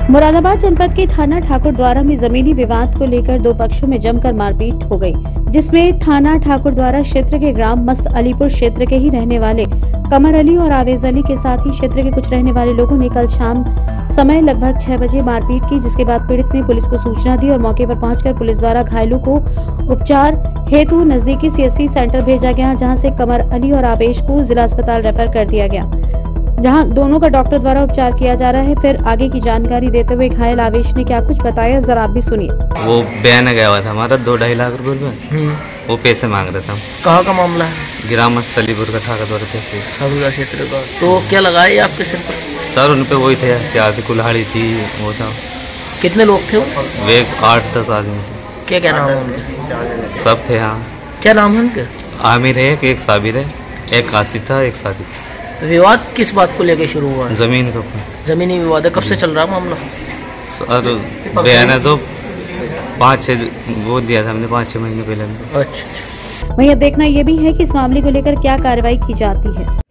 मुरादाबाद जनपद के थाना ठाकुरद्वारा में जमीनी विवाद को लेकर दो पक्षों में जमकर मारपीट हो गई, जिसमें थाना ठाकुरद्वारा क्षेत्र के ग्राम मस्त अलीपुर क्षेत्र के ही रहने वाले कमर अली और आवेज अली के साथ ही क्षेत्र के कुछ रहने वाले लोगों ने कल शाम समय लगभग 6 बजे मारपीट की, जिसके बाद पीड़ित ने पुलिस को सूचना दी और मौके पर पहुंचकर पुलिस द्वारा घायलों को उपचार हेतु नजदीकी सीएससी सेंटर भेजा गया, जहां से कमर अली और आवेश को जिला अस्पताल रेफर कर दिया गया, जहां दोनों का डॉक्टर द्वारा उपचार किया जा रहा है। फिर आगे की जानकारी देते हुए घायल आवेश ने क्या कुछ बताया, जरा आप भी सुनिए। वो बयान गया हुआ था हमारा 2-2.5 लाख रुपए में, वो पैसे मांग रहा था। कहाँ का मामला है? ग्राम अलीपुर का ठाकुरद्वारा क्षेत्र का। तो क्या लगाया ये आपके सिर पर? सर उन पे वही थे, हथियार कुल्हाड़ी थी, वो था। कितने लोग थे वो? वे 8-10 आदमी थे। क्या क्या नाम है उनके? सब थे। हाँ, क्या नाम है उनके? आमिर है, एक साबिर है, एक कासिफ था, एक सादिक। विवाद किस बात को लेकर शुरू हुआ है? जमीन के ऊपर। जमीनी विवाद है। कब से चल रहा है मामला? सर बयान है तो 5-6 वो दिया था हमने 5-6 महीने पहले। अच्छा। वहीं अब देखना ये भी है कि इस मामले को लेकर क्या कार्रवाई की जाती है।